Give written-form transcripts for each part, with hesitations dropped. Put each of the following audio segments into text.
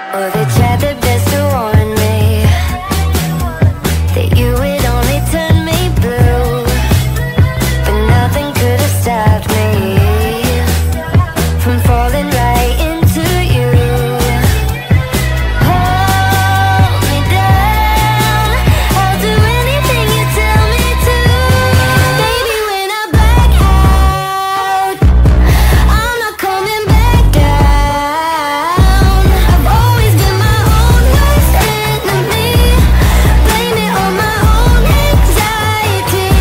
Oh, they tried their best to warn me that you would only turn me blue, but nothing could have stopped me from falling right into you. Hold me down, I'll do anything you tell me to. Baby, when I black out, I'm not coming back down. I've always been my own worst enemy. Blame it on my own anxiety.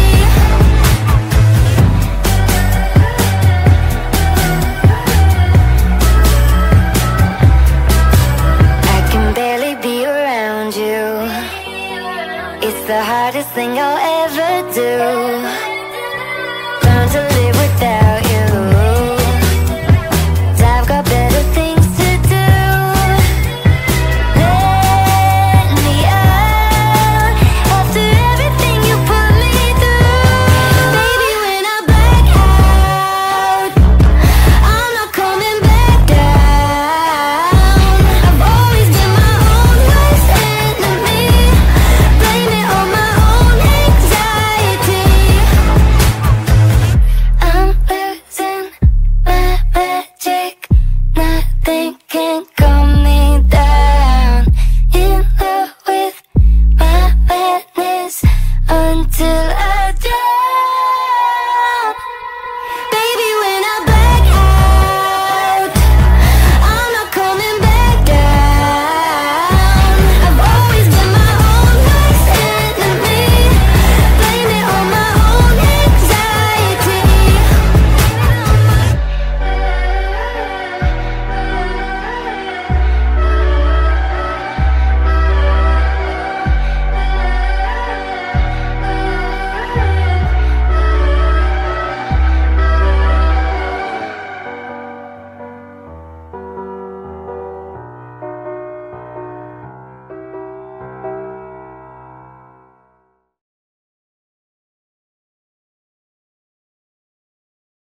I can barely be around you. It's the hardest thing I'll ever do. Learn to live without